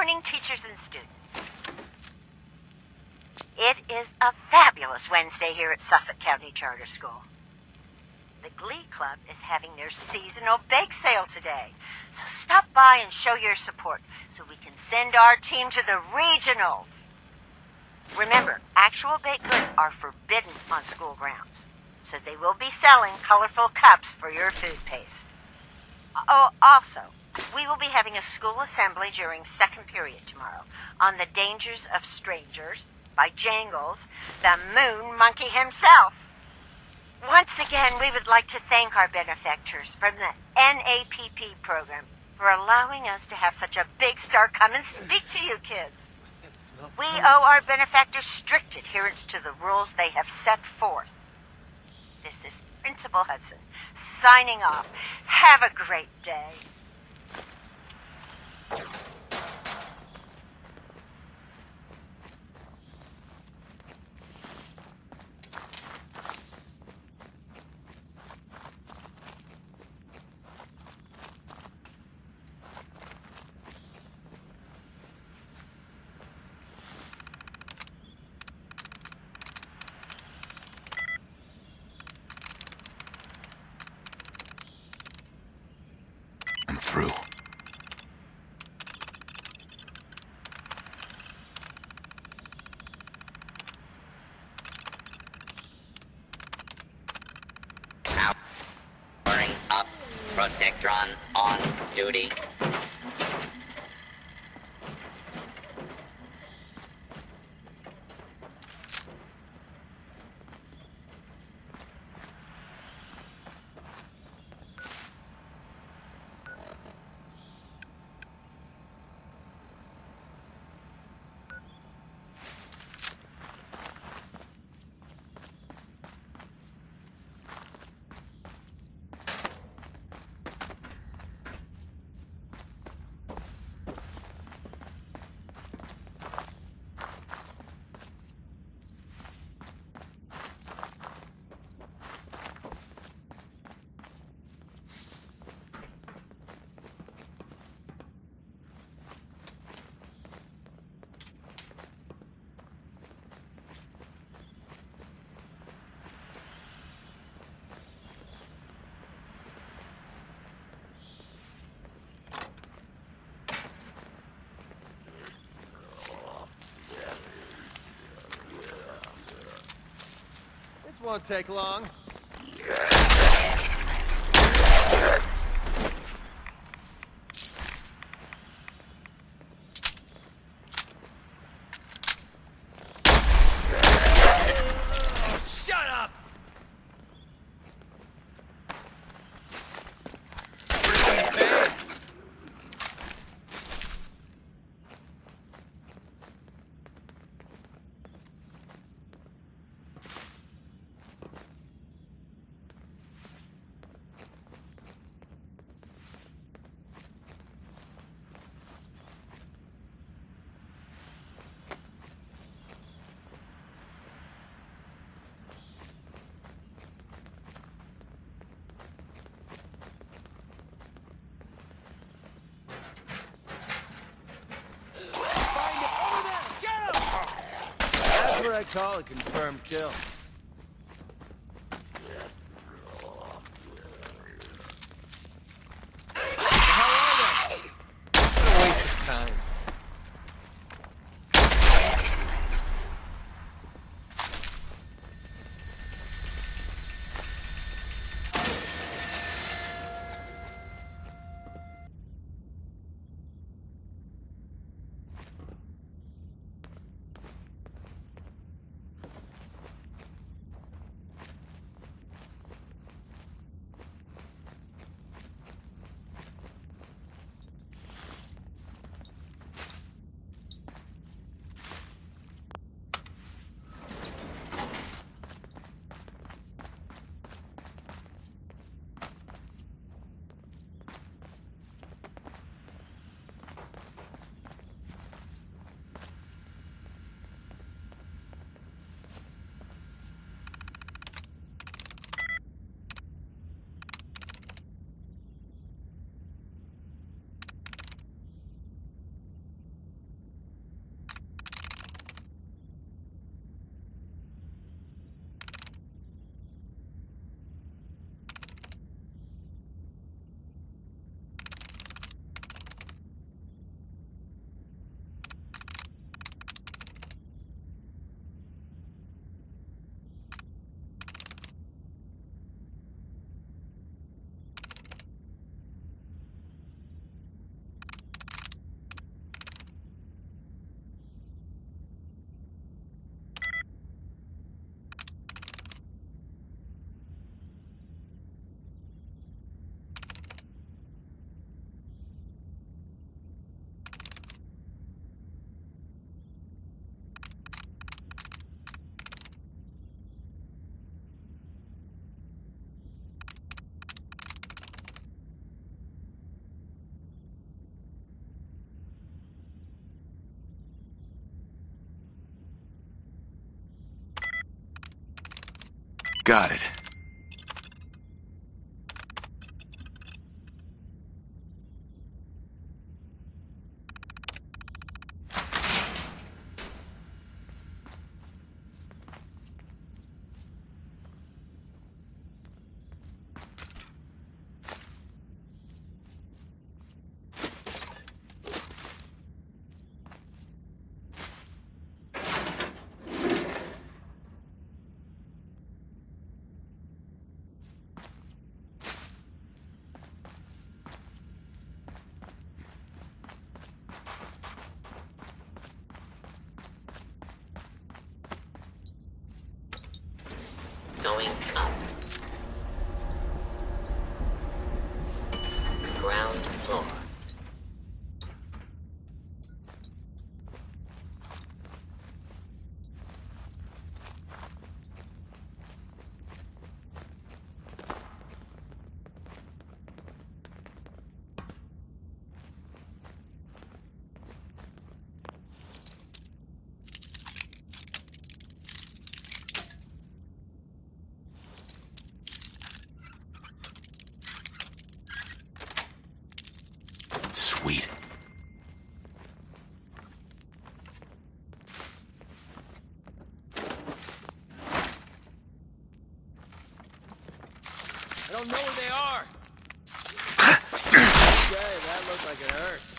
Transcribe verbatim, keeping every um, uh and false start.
morning, teachers and students. It is a fabulous Wednesday here at Suffolk County Charter School. The Glee Club is having their seasonal bake sale today, so stop by and show your support so we can send our team to the regionals. Remember, actual baked goods are forbidden on school grounds, so they will be selling colorful cups for your food paste. Oh, also, we will be having a school assembly during second period tomorrow on the dangers of strangers by Jangles, the moon monkey himself. Once again, we would like to thank our benefactors from the N A P P program for allowing us to have such a big star come and speak to you kids. We owe our benefactors strict adherence to the rules they have set forth. This is Principal Hudson, signing off. Have a great day. I'm through. Powering up. Protectron on duty. This won't take long. Shut up! That's what I call a confirmed kill. How are they? What a waste of time. Got it. Going up. Ground floor. Sweet. I don't know where they are. Okay, that looked like it hurt.